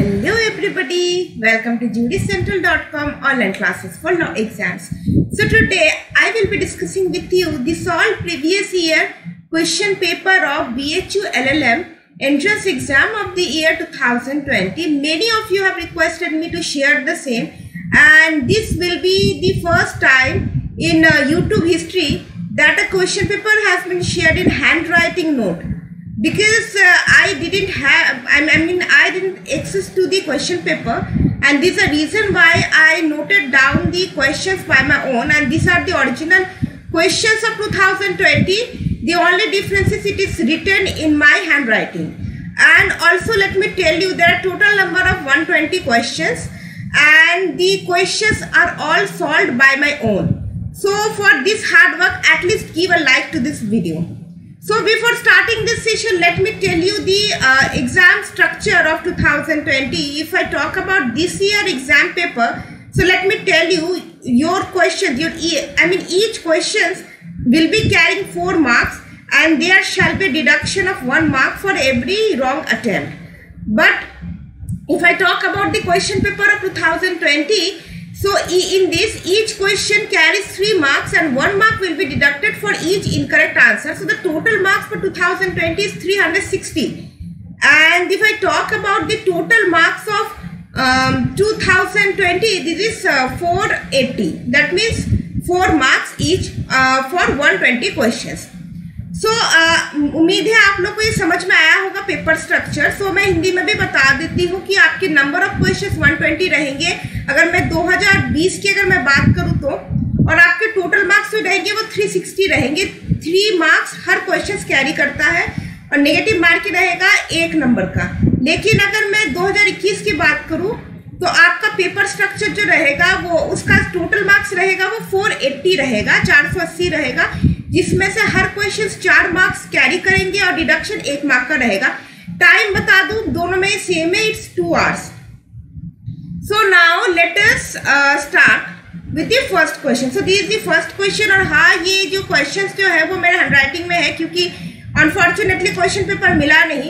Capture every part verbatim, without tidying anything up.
Hello everybody, welcome to judy central dot com online classes for law exams. So today I will be discussing with you the solved previous year question paper of B H U L L M entrance exam of the year two thousand twenty. Many of you have requested me to share the same, and this will be the first time in uh, YouTube history that a question paper has been shared in handwriting note. Because uh, I didn't have, I mean, I didn't access to the question paper, and this is a reason why I noted down the questions by my own, and these are the original questions of two thousand twenty. The only difference is it is written in my handwriting. And also let me tell you, there are total number of one hundred twenty questions, and the questions are all solved by my own. So for this hard work, at least give a like to this video. So before starting this session, let me tell you the uh, exam structure of two thousand twenty. If I talk about this year exam paper, so let me tell you your questions, your I mean each questions will be carrying four marks, and there shall be deduction of one mark for every wrong attempt. But if I talk about the question paper of two thousand twenty, so in this, each question carries three marks and one mark will be deducted for each incorrect answer. So the total marks for two thousand twenty is three hundred sixty. And if I talk about the total marks of um, two thousand twenty, this is uh, four hundred eighty. That means four marks each uh, for one hundred twenty questions. So so, उम्मीद है आप लोग को ये समझ में आया होगा पेपर स्ट्रक्चर. सो so, मैं हिंदी में भी बता देती हूँ कि आपके नंबर ऑफ क्वेश्चंस एक सौ बीस रहेंगे. अगर मैं दो हज़ार बीस की अगर मैं बात करूँ तो, और आपके टोटल मार्क्स जो रहेंगे वो तीन सौ साठ रहेंगे. थ्री मार्क्स हर क्वेश्चंस कैरी करता है, और नेगेटिव मार्क रहेगा एक नंबर का. लेकिन अगर मैं दो हज़ार इक्कीस की बात करूँ तो आपका पेपर स्ट्रक्चर जो रहेगा वो उसका टोटल मार्क्स रहेगा वो चार सौ अस्सी रहेगा, चार सौ अस्सी रहेगा, जिसमें से हर क्वेश्चन चार मार्क्स कैरी करेंगे और डिडक्शन एक मार्क का रहेगा. टाइम बता दूं, दोनों में सेम है, it's two hours. So now let us start with the first question. So this is the first question. और हाँ, ये जो क्वेश्चंस जो है वो मेरे हैंडराइटिंग में है, क्योंकि अनफॉर्चुनेटली क्वेश्चन पेपर मिला नहीं,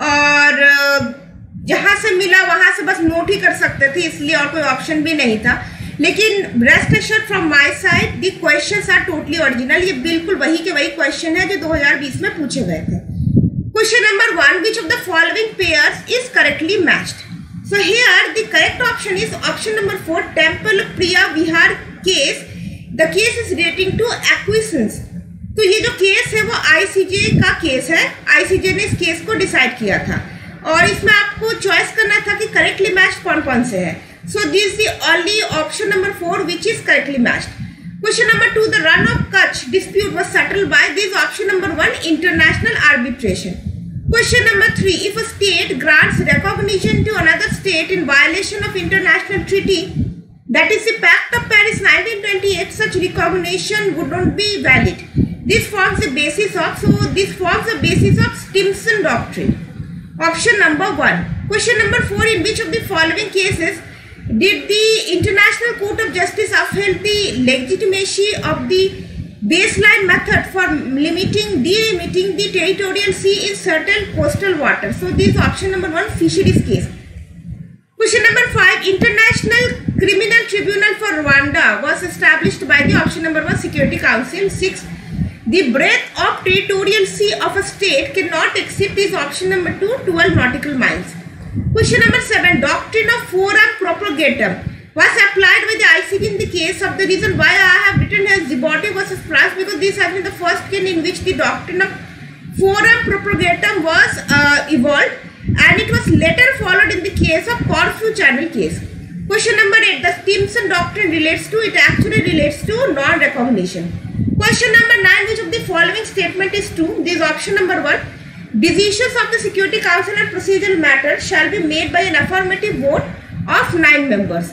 और uh, जहां से मिला वहां से बस नोट ही कर सकते थे, इसलिए और कोई ऑप्शन भी नहीं था. लेकिन rest assured from my side, the questions are totally original. ये बिल्कुल वही के वही क्वेश्चन है जो दो हज़ार बीस में पूछे गए थे. Question number one, which of the following pairs is correctly matched. So here the correct option is option number four, temple Priya Vihar case. The case is relating to acquisitions. तो ये जो केस है वो आईसीजे का केस है. ICJ ने इस case को डिसाइड किया था, और इसमें आपको चॉइस करना था कि करेक्टली मैच्ड कौन कौन से है. So this is the only option number four which is correctly matched. Question number two, the Run of Kutch dispute was settled by this option number one, international arbitration. Question number three, if a state grants recognition to another state in violation of international treaty, that is the Pact of Paris nineteen twenty-eight, such recognition would not be valid. This forms the basis of, so this forms the basis of Stimson doctrine. Option number one. Question number four, in which of the following cases did the International Court of Justice uphold the legitimacy of the baseline method for limiting, delimiting the territorial sea in certain coastal waters? So this is option number one, fisheries case. Question number five, International Criminal Tribunal for Rwanda was established by the option number one, Security Council. Six, the breadth of territorial sea of a state cannot exceed this option number two, twelve nautical miles. Question number seven, doctrine of forum propagatum was applied by the I C J in the case of, the reason why I have written as Djibouti versus France, because this has been the first case in which the doctrine of forum propagatum was uh, evolved, and it was later followed in the case of Corfu Channel case. Question number eight, the Stimson doctrine relates to, it actually relates to non-recognition. Question number nine, which of the following statement is true? This is option number one. Decisions of the Security Council and procedural matters shall be made by an affirmative vote of nine members.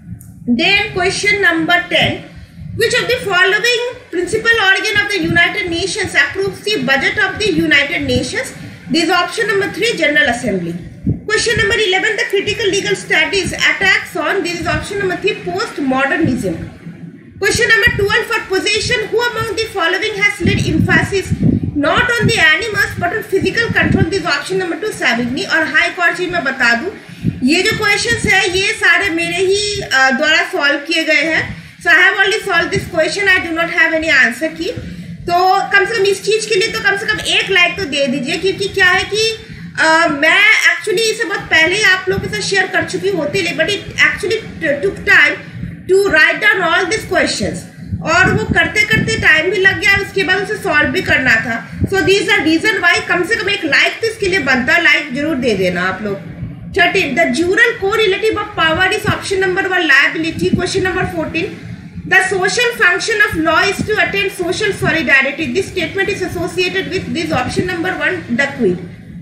Then question number ten, which of the following principal organ of the United Nations approves the budget of the United Nations? This is option number three, General Assembly. Question number eleven, the critical legal studies attacks on, this is option number three, postmodernism. Question number twelve, for possession, who among the following has laid emphasis not on the animals but on physical control. This option number two Savigny. और हाँ एक और चीज मैं बता दूं, ये जो क्वेश्चंस है ये सारे मेरे ही द्वारा सॉल्व किए गए हैं. So I have already solved this question. I do not have any answer की. तो कम से कम इस चीज के लिए तो कम से कम एक लाइक तो दे दीजिए, क्योंकि क्या है कि uh, मैं एक्चुअली इसे बहुत पहले ही आप लोगों के साथ शेयर कर चुकी होती है, but it actually took time to write down all this questions, और वो करते करते टाइम भी लग गया और उसके बाद उसे सॉल्व भी करना था. So this are reason why कम से कम एक लाइक तो इसके लिए बनता है, लाइक जरूर दे देना आप लोग. Thirteen the jural correlative of power is option number one liability. Question number fourteen the social function of law is to attain social solidarity. This statement is associated with this option number one duckweed.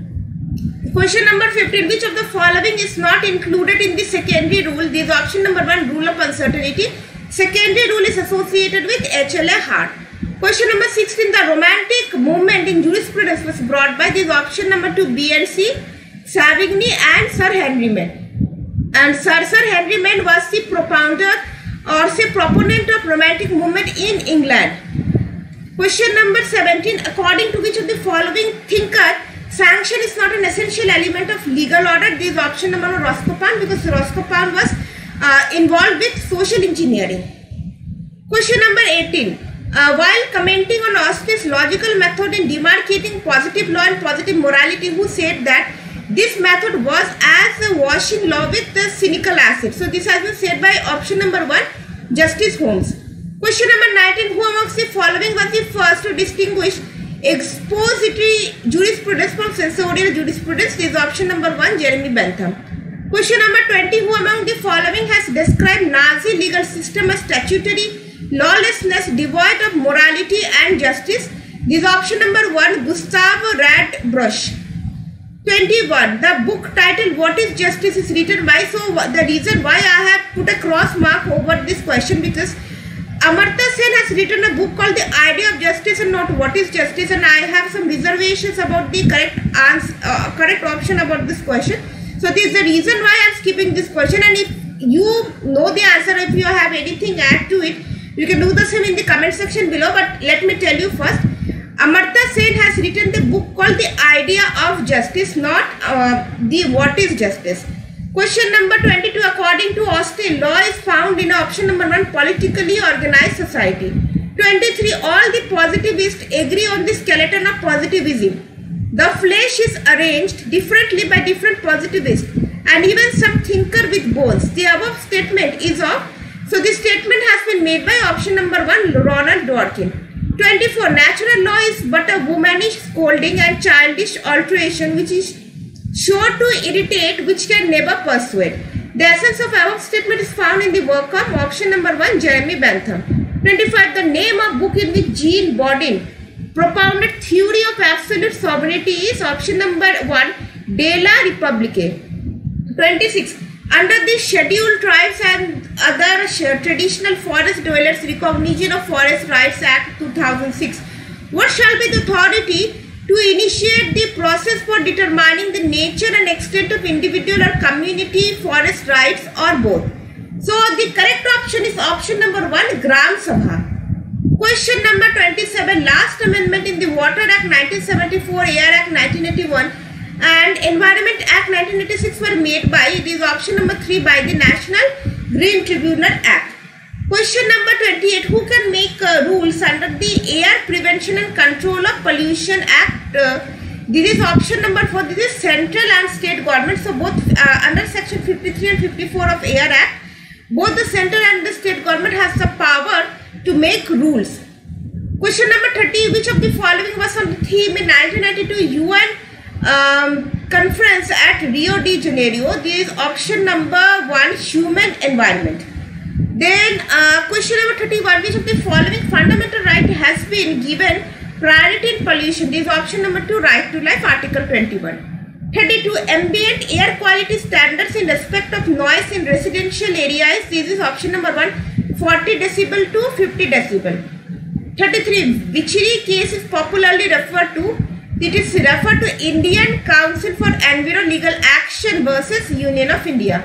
Question number fifteen which of the following is not included in the secondary rule? This option number one rule of uncertainty. Secondary rule is associated with H L A Hart. Question number sixteen the romantic movement in jurisprudence was brought by this option number two B and C, Savigny and Sir Henry Maine. And Sir Sir Henry Maine was the propounder or say proponent of romantic movement in England. Question number seventeen according to which of the following thinker sanction is not an essential element of legal order? This is option number one Roscoe, because Roscoe was uh, involved with social engineering. Question number eighteen uh, while commenting on Austin's logical method in demarcating positive law and positive morality, who said that this method was as a washing law with the cynical acid? So this has been said by option number one Justice Holmes. Question number nineteen who amongst the following was the first to distinguish expository jurisprudence from censorial jurisprudence? This is option number one Jeremy Bentham. Question number twenty who among the following has described Nazi legal system as statutory lawlessness devoid of morality and justice? This is option number one Gustav Radbruch. twenty-one the book titled What is Justice is written by. So the reason why I have put a cross mark over this question, because Amartya Sen has written a book called The Idea of Justice and not What is Justice, and I have some reservations about the correct answer, uh, correct option about this question. So this is the reason why I am skipping this question, and if you know the answer, if you have anything add to it, you can do the same in the comment section below. But let me tell you first, Amartya Sen has written the book called The Idea of Justice, not uh, the What is Justice. Question number twenty-two according to Austin, law is found in option number one politically organized society. twenty-three all the positivists agree on the skeleton of positivism. The flesh is arranged differently by different positivists and even some thinker with bones. The above statement is of, so this statement has been made by option number one Ronald Dworkin. twenty-four natural law is but a womanish scolding and childish alteration which is sure to irritate, which can never persuade. The essence of above statement is found in the work of option number one Jeremy Bentham. twenty-five the name of book in which Jean Bodin propounded theory of absolute sovereignty is option number one De La Republique. twenty-six under the Scheduled Tribes and other traditional forest dwellers recognition of Forest Rights Act two thousand six, what shall be the authority to initiate the process for determining the nature and extent of individual or community forest rights, or both? So the correct option is option number one Gram Sabha. Question number twenty-seven last amendment in the Water Act nineteen seventy-four, Air Act nineteen eighty-one and Environment Act nineteen eighty-six were made by, it is option number three by the National Green Tribunal Act. Question number twenty-eight who can make uh, rules under the Air Prevention and Control of Pollution Act? Uh, this is option number four. This is central and state government. So both uh, under section fifty-three and fifty-four of Air Act, both the central and the state government has the power to make rules. Question number thirty which of the following was on the theme in nineteen ninety-two U N um, conference at Rio de Janeiro? This is option number one human environment. Then uh, question number thirty-one which of the following fundamental right has been given priority in pollution? This is option number two right to life, article twenty-one. thirty-two ambient air quality standards in respect of noise in residential areas. This is option number one forty decibel to fifty decibel. thirty-three Vichiri case is popularly referred to, it is referred to Indian Council for Enviro Legal Action versus Union of India.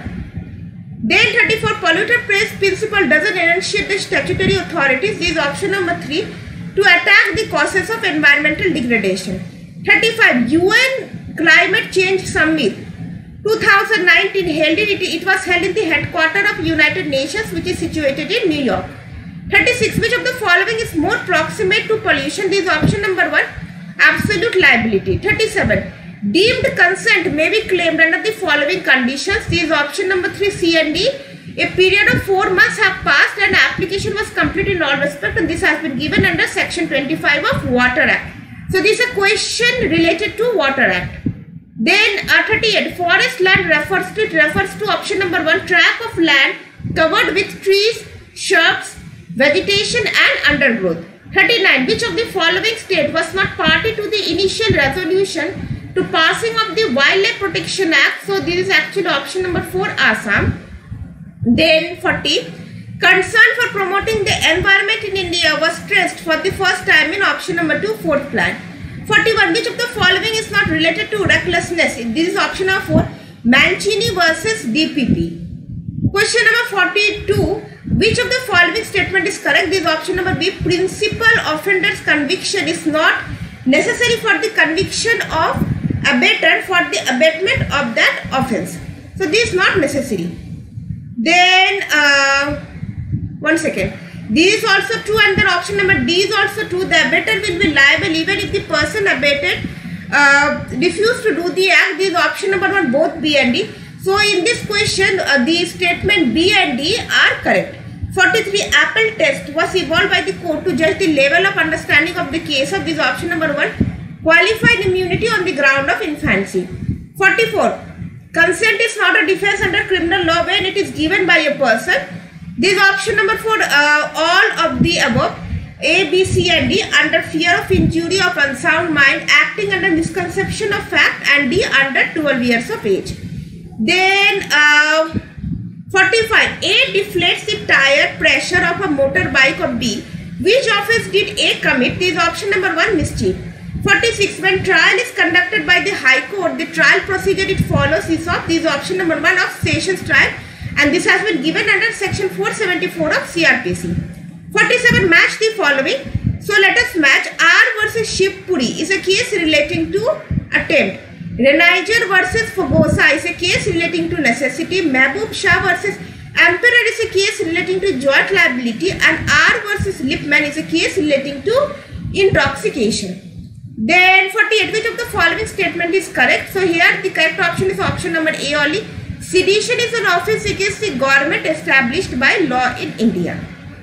Then thirty-four polluter pays principle doesn't enunciate the statutory authorities. This is option number three to attack the causes of environmental degradation. thirty-five. U N Climate Change Summit twenty nineteen held in it, it was held in the headquarters of United Nations, which is situated in New York. thirty-six. Which of the following is more proximate to pollution? This is option number one, absolute liability. thirty-seven. Deemed consent may be claimed under the following conditions. This is option number three, C and D. A period of four months have passed and application was complete in all respect, and this has been given under section twenty-five of Water Act. So this is a question related to Water Act. Then uh, thirty-eight. Forest land refers to, it refers to option number one, tract of land covered with trees, shrubs, vegetation and undergrowth. thirty-nine. Which of the following state was not party to the initial resolution to passing of the Wildlife Protection Act? So this is actually option number four, Assam. Then forty. Concern for promoting the environment in India was stressed for the first time in option number two, fourth plan. forty-one. Which of the following is not related to recklessness? This is option number four, Mancini versus D P P. Question number forty-two. Which of the following statement is correct? This is option number B, principal offender's conviction is not necessary for the conviction of abatement for the abatement of that offense. So this is not necessary. Then uh, one second. This is also true, and then option number D is also true. The abater will be liable even if the person abated uh, refused to do the act. This is option number one, both B and D. So in this question, uh, the statement B and D are correct. forty-three. Apple test was evolved by the court to judge the level of understanding of the case of this option number one, qualified immunity on the ground of infancy. forty-four. Consent is not a defense under criminal law when it is given by a person. This is option number four, uh, all of the above, A, B, C and D, under fear of injury of unsound mind, acting under misconception of fact, and D, under twelve years of age. Then uh, forty-five. A deflates the tire pressure of a motorbike of B. Which offense did A commit? This is option number one, mischief. forty-six. When trial is conducted by the High Court, the trial procedure it follows is of, this is option number one of Sessions trial, and this has been given under section four seventy-four of C R P C. forty-seven. Match the following. So let us match. R versus Shivpuri is a case relating to attempt. Reniger versus Fogosa is a case relating to necessity. Mehboob Shah versus Emperor is a case relating to joint liability, and R versus Lipman is a case relating to intoxication. Then forty-eight. Which of the following statement is correct? So here the correct option is option number A only. Sedition is an offense against the government established by law in India.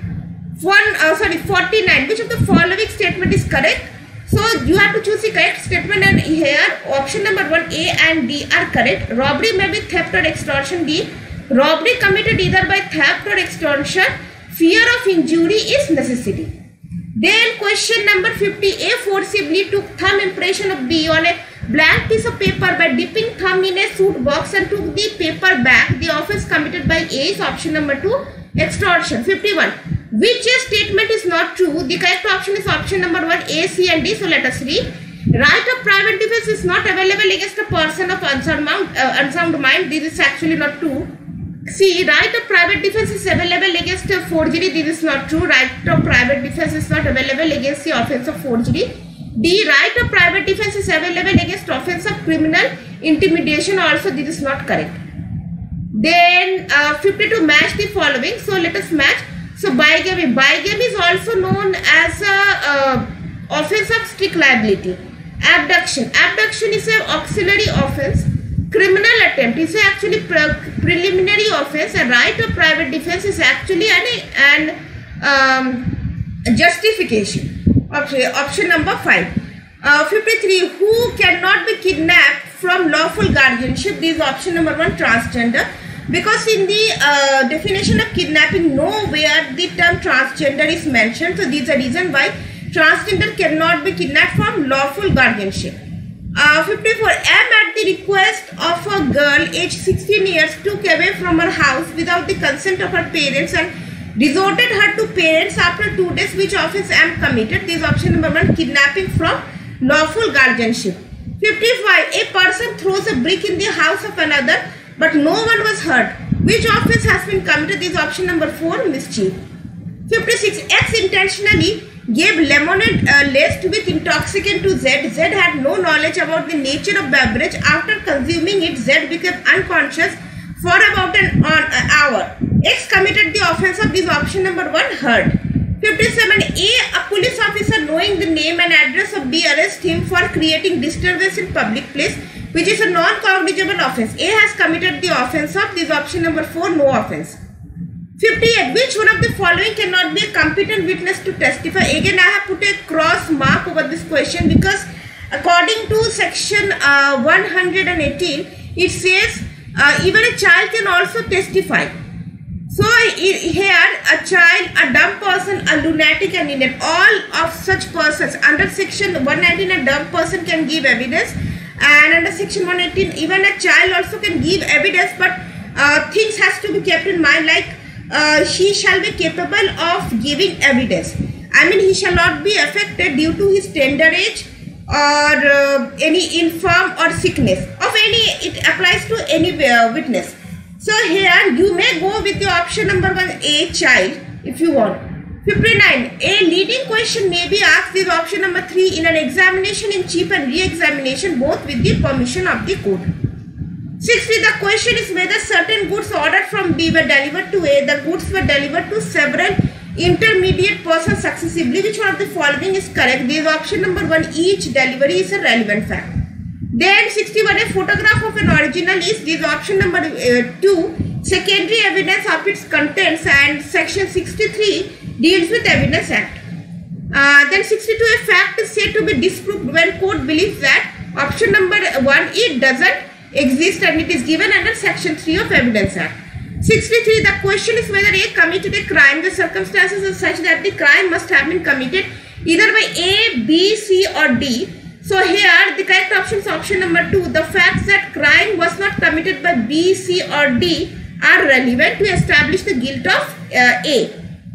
One, uh, sorry, forty-nine. Which of the following statement is correct? So you have to choose the correct statement, and here option number one, A and D are correct. Robbery may be theft or extortion. D. Robbery committed either by theft or extortion. Fear of injury is necessity. Then question number fifty. A forcibly took thumb impression of B on a blank piece of paper by dipping thumb in a soot box and took the paper back. The offense committed by A is option number two, extortion. fifty-one. Which statement is not true? The correct option is option number one, A, C and D. So let us read. Right of private defense is not available against a person of unsound mind. Uh, unsound mind. This is actually not true. C. Right of private defense is available against a forgery. This is not true. Right of private defense is not available against the offense of forgery. D. Right of private defense is available against offense of criminal intimidation. Also, this is not correct. Then uh, fifty-two. Match the following. So let us match. So bigamy. Bigamy is also known as a uh, offense of strict liability. Abduction. Abduction is an auxiliary offense. Criminal attempt is actually pre preliminary offense. A right of private defense is actually an, an um, justification. Okay, option number five. Uh, fifty-three. Who cannot be kidnapped from lawful guardianship? This is option number one, transgender. Because in the uh, definition of kidnapping, nowhere the term transgender is mentioned. So this is the reason why transgender cannot be kidnapped from lawful guardianship. Uh, fifty-four. M at the request of a girl aged sixteen years took away from her house without the consent of her parents and resorted her to parents after two days. Which offense M committed? This is option number one, kidnapping from lawful guardianship. fifty-five. A person throws a brick in the house of another, but no one was hurt. Which offense has been committed? This is option number four, mischief. fifty-six. X intentionally gave lemonade uh, laced with intoxicant to Z. Z had no knowledge about the nature of beverage. After consuming it, Z became unconscious for about an on, uh, hour. X committed the offence of this option number one heard. fifty-seven. A. A police officer knowing the name and address of B arrests him for creating disturbance in public place, which is a non-cognizable offence. A has committed the offence of this option number four, no offence. fifty-eight. Which one of the following cannot be a competent witness to testify? Again, I have put a cross mark over this question because according to section uh, one hundred eighteen, it says uh, even a child can also testify. So here a child, a dumb person, a lunatic and inept, all of such persons under section one nineteen, a dumb person can give evidence, and under section one eighteen even a child also can give evidence, but uh, things has to be kept in mind, like uh, he shall be capable of giving evidence. I mean, he shall not be affected due to his tender age or uh, any infirm or sickness of any, it applies to any uh, witness. So here you may go with the option number one, A, child, if you want. fifty-nine. A leading question may be asked is option number three in an examination in chief and re-examination, both with the permission of the court. sixty. The question is whether certain goods ordered from B were delivered to A. The goods were delivered to several intermediate persons successively. Which one of the following is correct? This is option number one, each delivery is a relevant fact. Then sixty-one, a photograph of an original is, this option number uh, two, secondary evidence of its contents, and section sixty-three deals with Evidence Act. Uh, then sixty-two, a fact is said to be disproved when court believes that option number one, it doesn't exist and it is given under section three of Evidence Act. sixty-three, the question is whether A committed a crime. The circumstances are such that the crime must have been committed either by A, B, C or D. So here the correct option is option number two. The facts that crime was not committed by B, C or D are relevant to establish the guilt of uh, A.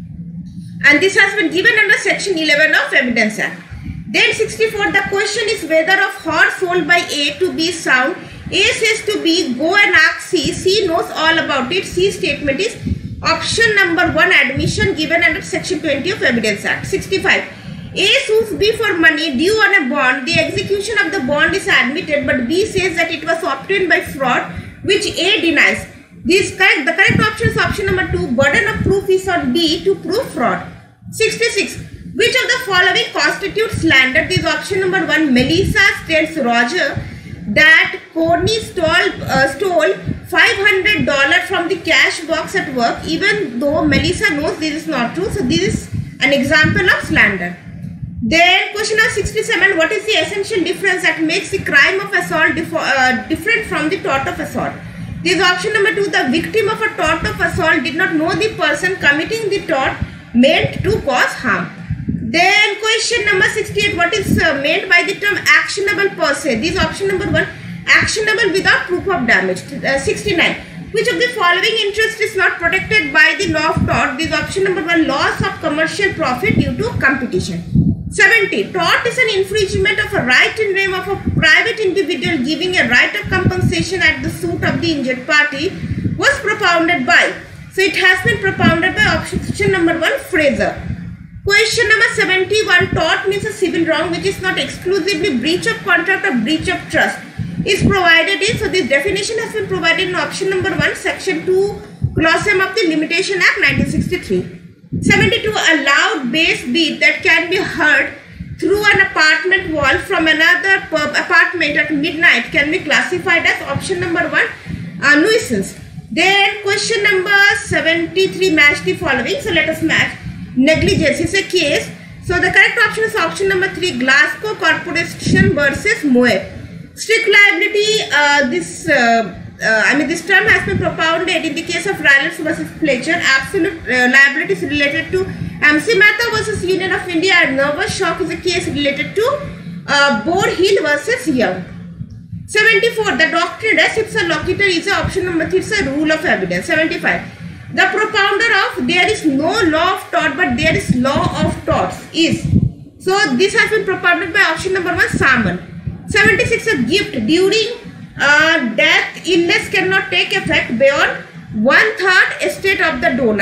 And this has been given under section eleven of Evidence Act. Then sixty-four, the question is whether of horse sold by A to B sound. A says to B, go and ask C. C knows all about it. C statement is option number one, admission, given under section twenty of Evidence Act. sixty-five. A sues B for money due on a bond. The execution of the bond is admitted, but B says that it was obtained by fraud, which A denies. This correct. The correct option is option number two. Burden of proof is on B to prove fraud. sixty-six. Which of the following constitutes slander? This is option number one. Melissa tells Roger that Courtney stole, uh, stole five hundred dollars from the cash box at work, even though Melissa knows this is not true. So this is an example of slander. Then question number sixty-seven, what is the essential difference that makes the crime of assault dif uh, different from the tort of assault? This is option number two, the victim of a tort of assault did not know the person committing the tort meant to cause harm. Then question number sixty-eight, what is uh, meant by the term actionable per se? This is option number one, actionable without proof of damage. Uh, sixty-nine, which of the following interest is not protected by the law of tort? This is option number one, loss of commercial profit due to competition. seventy. Tort is an infringement of a right in name of a private individual giving a right of compensation at the suit of the injured party was propounded by. So it has been propounded by option number one, Fraser. Question number seventy-one. Tort means a civil wrong which is not exclusively breach of contract or breach of trust is provided in. So this definition has been provided in option number one, section two, clause M of the Limitation Act nineteen sixty-three. seventy-two. A loud bass beat that can be heard through an apartment wall from another apartment at midnight can be classified as option number one, uh, nuisance. Then question number seventy-three, match the following. So let us match. Negligence is a case. So the correct option is option number three, Glasgow Corporation versus Moe. Strict liability, uh, this uh, Uh, I mean, this term has been propounded in the case of Rallis versus Fletcher. Absolute uh, liability is related to M C Mehta versus Union of India, and nervous shock is a case related to uh, Board Hill versus Young. seventy-four. The doctrine res ipsa loquitur is a option number three. It's a rule of evidence. seventy-five. The propounder of there is no law of tort but there is law of torts is. So this has been propounded by option number one, Salmon. seventy-six. A gift during Uh, death, illness cannot take effect beyond one third estate of the donor.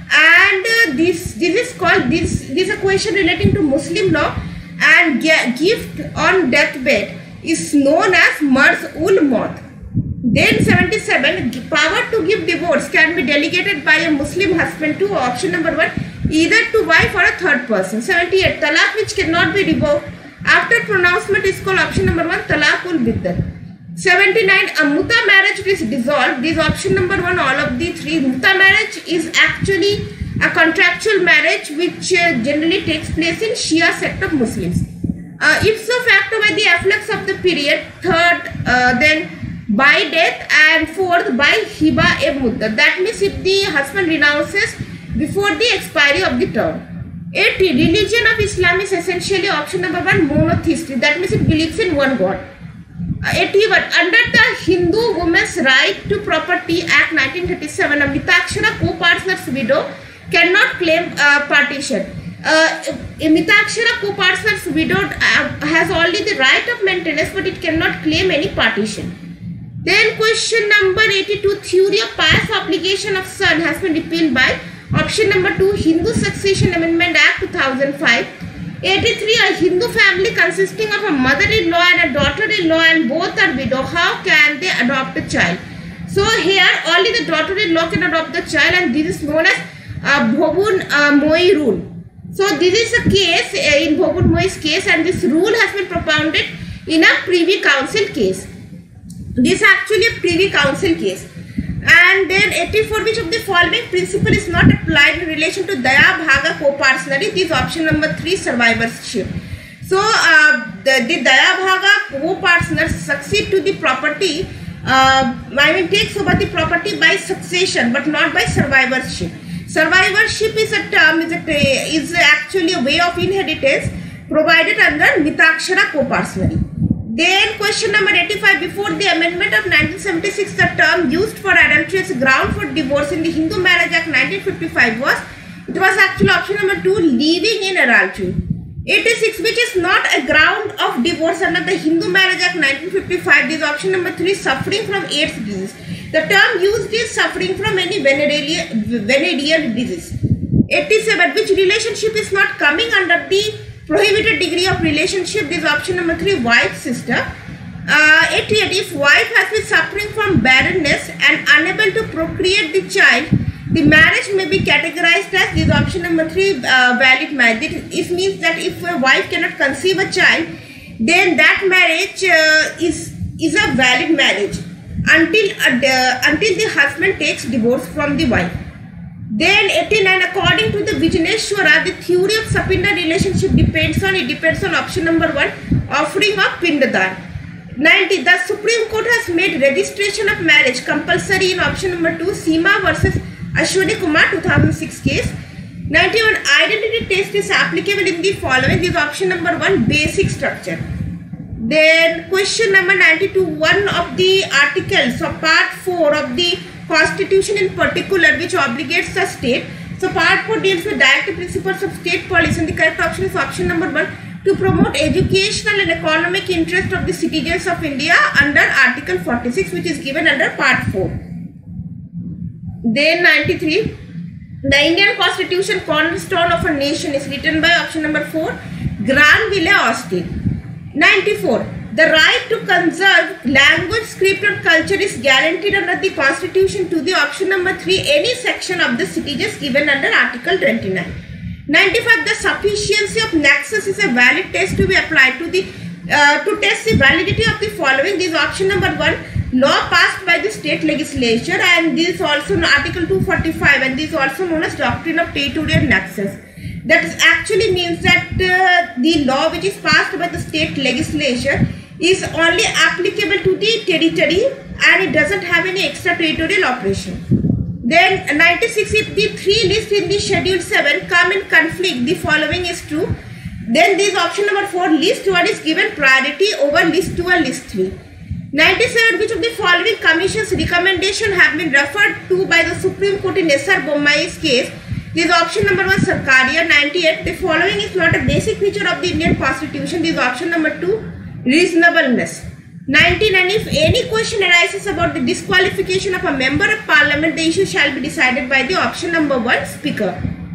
and uh, this this is called this this is a question relating to Muslim law, and gift on deathbed is known as Marz ul Maut. Then seventy-seven, power to give divorce can be delegated by a Muslim husband to option number one, either to wife or a third person. seventy-eight, talaq which cannot be revoked after pronouncement is called option number one, talaq ul biddah. seventy-nine, a muta marriage is dissolved. This option number one, all of the three. Muta marriage is actually a contractual marriage which uh, generally takes place in Shia sect of Muslims. Uh, ipso facto by the efflux of the period. Third, uh, then by death, and fourth by hiba e mudda. That means if the husband renounces before the expiry of the term. eighty, religion of Islam is essentially option number one, monotheistic. That means it believes in one God. Uh, eighty-one, under the Hindu Women's Right to Property Act nineteen thirty-seven, a Mitakshara co-partner's widow cannot claim uh, partition. Uh, a Mitakshara co-partner's widow uh, has only the right of maintenance, but it cannot claim any partition. Then question number eighty-two, theory of pious obligation of son has been repealed by option number two, Hindu Succession Amendment Act two thousand five. eighty-three, a Hindu family consisting of a mother-in-law and a daughter-in-law and both are widow, how can they adopt a child? So here only the daughter-in-law can adopt the child, and this is known as uh, Bhobun uh, Moi rule. So this is a case uh, in Bhobun Moi's case, and this rule has been propounded in a Privy Council case. This is actually a Privy Council case. And then eighty-four, which of the following principle is not applied in relation to Daya Bhaga co-partnership? This is option number three, survivorship. So uh, the, the Daya Bhaga co-partners succeed to the property, uh, I mean takes over the property by succession, but not by survivorship. Survivorship is a term, is, a, is actually a way of inheritance provided under Mitakshara co-partnership. Then question number eighty-five, before the amendment of nineteen seventy-six, the term used for adultery as a ground for divorce in the Hindu Marriage Act nineteen fifty-five was, it was actually option number two, living in adultery. eighty-six, which is not a ground of divorce under the Hindu Marriage Act nineteen fifty-five, this is option number three, suffering from AIDS disease. The term used is suffering from any venereal, venereal disease. eighty-seven, which relationship is not coming under the prohibited degree of relationship, this is option number three, wife sister. Uh, eighty-eight, if wife has been suffering from barrenness and unable to procreate the child, the marriage may be categorized as, this is option number three, uh, valid marriage. It means that if a wife cannot conceive a child, then that marriage uh, is is a valid marriage until uh, until the husband takes divorce from the wife. Then eighty-nine, according to the Vijneshwara, the theory of Sapinda relationship depends on, it depends on option number one, offering of Pindadan. ninety, the Supreme Court has made registration of marriage compulsory in option number two, Seema versus Ashwani Kumar two thousand six case. ninety-one, identity test is applicable in the following, this is option number one, basic structure. Then question number ninety-two, one of the articles of part four of the Constitution in particular which obligates the state. So part four deals with directive principles of state policy, and the correct option is option number one, to promote educational and economic interest of the citizens of India under Article forty-six, which is given under part four. Then ninety-three, the Indian Constitution cornerstone of a nation is written by option number four, Granville Austin. ninety-four, the right to conserve language, script and culture is guaranteed under the Constitution to the option number three, any section of the citizens given under Article twenty-nine. ninety-five, the sufficiency of nexus is a valid test to be applied to the uh, to test the validity of the following. This is option number one, law passed by the state legislature, and this is also Article two forty-five, and this is also known as doctrine of territorial nexus. That is actually means that uh, the law which is passed by the state legislature is only applicable to the territory and it doesn't have any extraterritorial operation. Then ninety-six, if the three lists in the schedule seven come in conflict, the following is true. Then this option number four, list one is given priority over list two and list three. ninety-seven, which of the following commission's recommendation have been referred to by the Supreme Court in S R Bommai's case? This is option number one, Sarkaria. ninety-eight, the following is not a basic feature of the Indian Constitution. This is option number two, reasonableness. nineteen. And if any question arises about the disqualification of a member of parliament, the issue shall be decided by the option number one, speaker.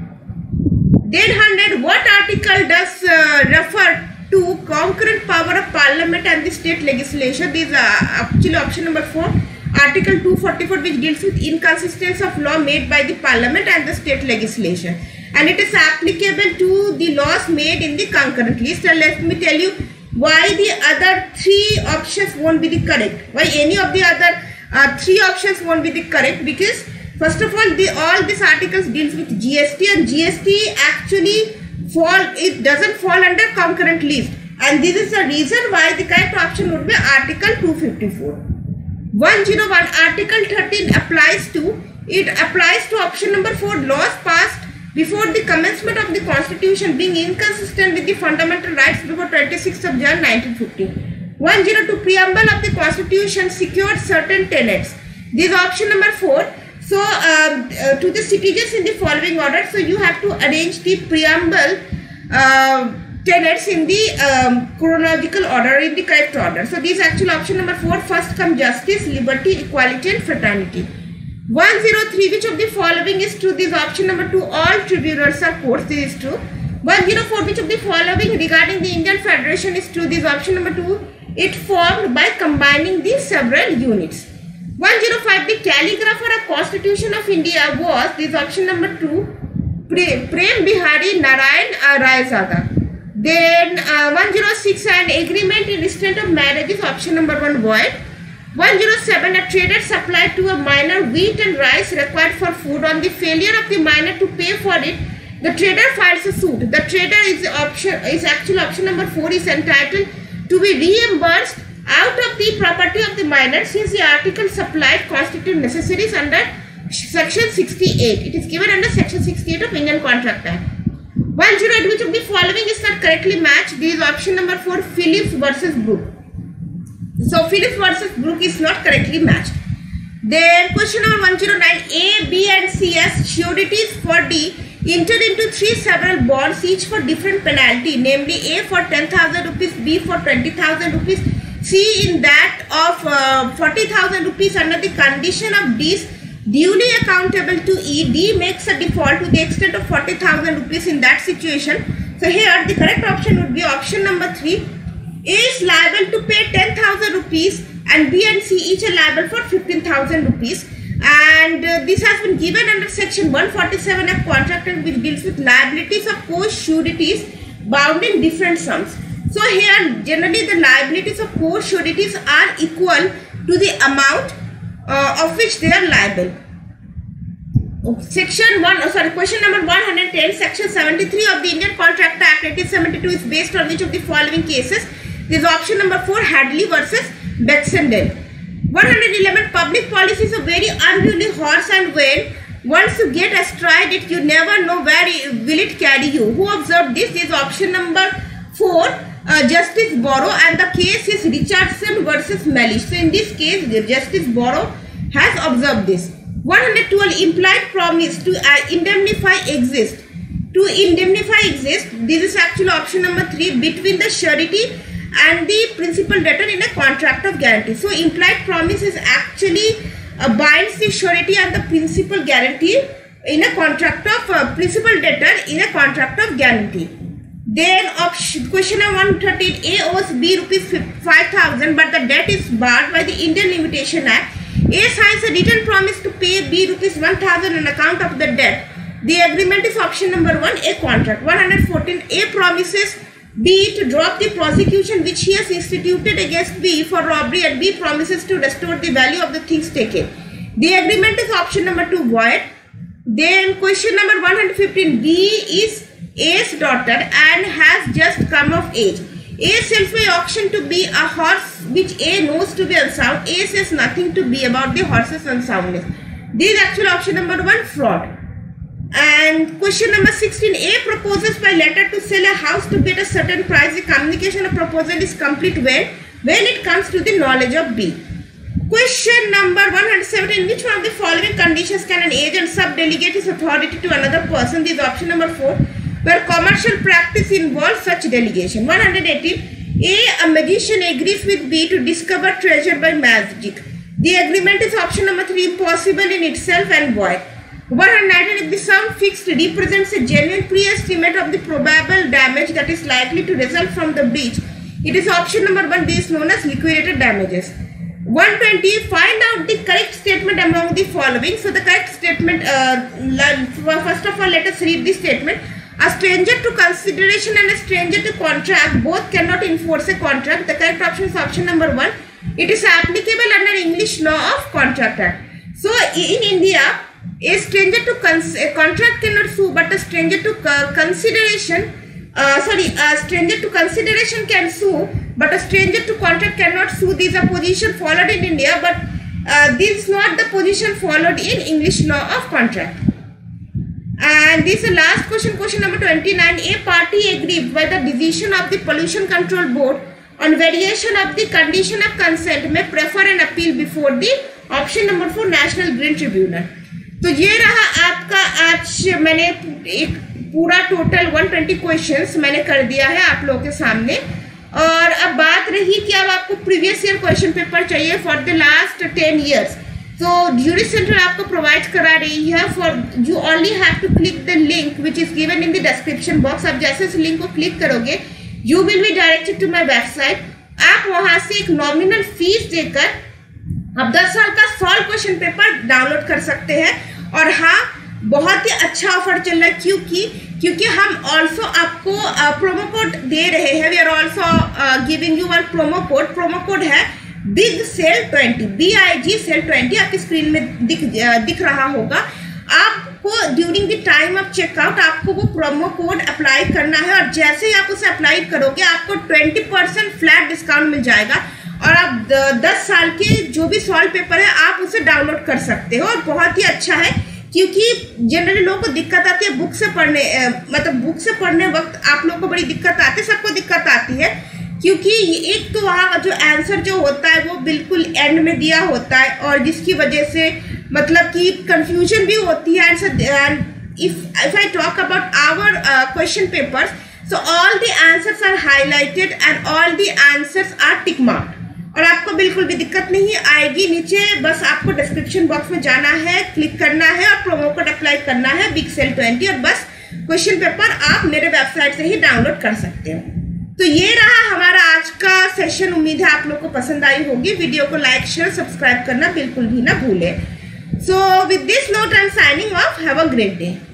Then one hundred. What article does uh, refer to concurrent power of parliament and the state legislature? This is uh, actually option number four, article two forty-four, which deals with inconsistency of law made by the parliament and the state legislation, and it is applicable to the laws made in the concurrent list. And let me tell you why the other three options won't be the correct. Why any of the other uh, three options won't be the correct? Because first of all, the all these articles deals with G S T, and G S T actually fall, it doesn't fall under concurrent list, and this is the reason why the correct option would be article two fifty-four. one oh one, article thirteen applies to, it applies to option number four, laws passed before the commencement of the constitution being inconsistent with the fundamental rights before twenty-sixth of January nineteen fifty. one oh two, preamble of the constitution secured certain tenets. This is option number four. So um, uh, to the citizens in the following order, so you have to arrange the preamble uh, tenets in the um, chronological order, in the correct order. So this is actually option number four. First come justice, liberty, equality and fraternity. one oh three, which of the following is true? This is option number two, all tribunals are courts. This is true. one oh four, which of the following regarding the Indian Federation is true? This is option number two, it formed by combining the several units. one oh five, the calligrapher of Constitution of India was, this is option number two, Prem Bihari Narayan uh, Rayzada. Then uh, one oh six, an agreement in extent of marriage is option number one, void. one oh seven, a trader supplied to a miner wheat and rice required for food. On the failure of the miner to pay for it, the trader files a suit. The trader is option is actually option number four, is entitled to be reimbursed out of the property of the miner since the article supplied constitute necessaries under section sixty-eight. It is given under section sixty-eight of Indian Contract Act. one oh eight, which of the following is not correctly matched? This is option number four, Phillips versus Brook. So Phillips versus Brook is not correctly matched. Then question number one oh nine, A, B and C as sureties for D entered into three several bonds, each for different penalty, namely A for ten thousand rupees, B for twenty thousand rupees, C in that of uh, forty thousand rupees under the condition of D's duly accountable to E. D makes a default to the extent of forty thousand rupees in that situation. So here the correct option would be option number three. A is liable to pay ten thousand rupees and B and C each are liable for fifteen thousand rupees. And uh, this has been given under section one forty-seven of Contract Act, which deals with liabilities of co-sureties bound in different sums. So here generally the liabilities of co-sureties are equal to the amount uh, of which they are liable. Section one, oh, sorry, question number one hundred ten, section seventy-three of the Indian Contract Act eighteen seventy-two is based on which of the following cases? This is option number four, Hadley versus Baxendale. one hundred eleven, public policy is a very unruly horse, and when once you get astride it, you never know where it, will it carry you. Who observed this? This is option number four, uh, Justice Borrow, and the case is Richardson versus Mellish. So in this case, Justice Borrow has observed this. one hundred twelve, implied promise to uh, indemnify exist. To indemnify exist, this is actually option number three, between the surety and the principal debtor in a contract of guarantee. So implied promise is actually uh, binds the surety and the principal guarantee in a contract of uh, principal debtor in a contract of guarantee. Then option question number one thirteen, A owes B rupees five thousand, but the debt is barred by the Indian Limitation Act. A signs a written promise to pay B rupees one thousand on account of the debt. The agreement is option number one, a contract. one hundred fourteen, A promises B to drop the prosecution which he has instituted against B for robbery, and B promises to restore the value of the things taken. The agreement is option number two, void. Then question number one hundred fifteen, B is A's daughter and has just come of age. A sells by auction to B a horse which A knows to be unsound. A says nothing to B about the horse's unsoundness. This is actually option number one, fraud. And question number sixteen, A proposes by letter to sell a house to get a certain price. The communication of proposal is complete when? When it comes to the knowledge of B. Question number one hundred seventeen, which one of the following conditions can an agent sub-delegate his authority to another person? This is option number four, where commercial practice involves such delegation. one hundred eighteen, A, a magician agrees with B to discover treasure by magic. The agreement is option number three, impossible in itself and void. one hundred ninety, if the sum fixed represents a genuine pre-estimate of the probable damage that is likely to result from the breach, it is option number one, this is known as liquidated damages. one hundred twenty, find out the correct statement among the following. So the correct statement, uh, first of all, let us read the statement. A stranger to consideration and a stranger to contract both cannot enforce a contract. The correct option is option number one. It is applicable under English law of Contract Act. So in India, a stranger to cons a contract cannot sue, but a stranger to consideration, uh, sorry, a stranger to consideration can sue, but a stranger to contract cannot sue. This is a position followed in India, but uh, this is not the position followed in English law of contract. And this is the last question, question number twenty-nine. A party aggrieved by the decision of the Pollution Control Board on variation of the condition of consent may prefer an appeal before the option number four, National Green Tribunal. तो ये रहा आपका, आज मैंने एक पूरा total एक सौ बीस क्वेश्चंस मैंने कर दिया है आप लोगों के सामने। और अब बात रही कि अब आपको प्रीवियस ईयर क्वेश्चन पेपर चाहिए for the last ten years, तो ज्यूरी सेंटर आपको प्रोवाइड करा रही है। For you only have to click the link which is given in the description box. आप जैसे इस लिंक को क्लिक करोगे you will be directed to my website. आप वहां से एक नॉमिनल फीस देकर आप दस साल का सॉल्व क्वेश्चन पेपर डाउनलोड कर सकते हैं। और हाँ, बहुत ही अच्छा ऑफर चल रहा है, क्योंकि क्योंकि हम ऑल्सो आपको प्रोमो कोड दे रहे हैं। We are also giving you one promo code. Promo code है big sale twenty, B I G sale twenty, आपकी स्क्रीन में दिख दिख रहा होगा। आपको during the time of checkout आपको वो प्रोमो कोड अप्लाई करना है, और जैसे ही आप उसे अप्लाई करोगे आपको ट्वेंटी परसेंट फ्लैट डिस्काउंट मिल जाएगा, और आप दस साल के जो भी सॉल्व पेपर है आप उसे डाउनलोड कर सकते हो। और बहुत ही अच्छा है, क्योंकि जनरली लोगों को दिक्कत आती है बुक से पढ़ने, मतलब बुक से पढ़ने वक्त आप लोगों को बड़ी दिक्कत आती है, सबको दिक्कत आती है, क्योंकि एक तो वहाँ जो आंसर जो होता है वो बिल्कुल एंड में दिया होता है, और जिसकी वजह से मतलब कि कंफ्यूजन भी होती है। And if if I talk about our question papers, so all the answers are highlighted and all the answers are tick marked, और आपको बिल्कुल भी दिक्कत नहीं आएगी। नीचे बस आपको डिस्क्रिप्शन बॉक्स में जाना है, क्लिक करना है और प्रोमो कोड अप्लाई करना है बिग सेल ट्वेंटी, और बस क्वेश्चन पेपर आप मेरे वेबसाइट से ही डाउनलोड कर सकते हो। तो ये रहा हमारा आज का सेशन। उम्मीद है आप लोग को पसंद आई होगी। वीडियो को लाइक शेयर सब्सक्राइब करना बिल्कुल भी ना भूलें। So with this note I am signing off. Have a great day.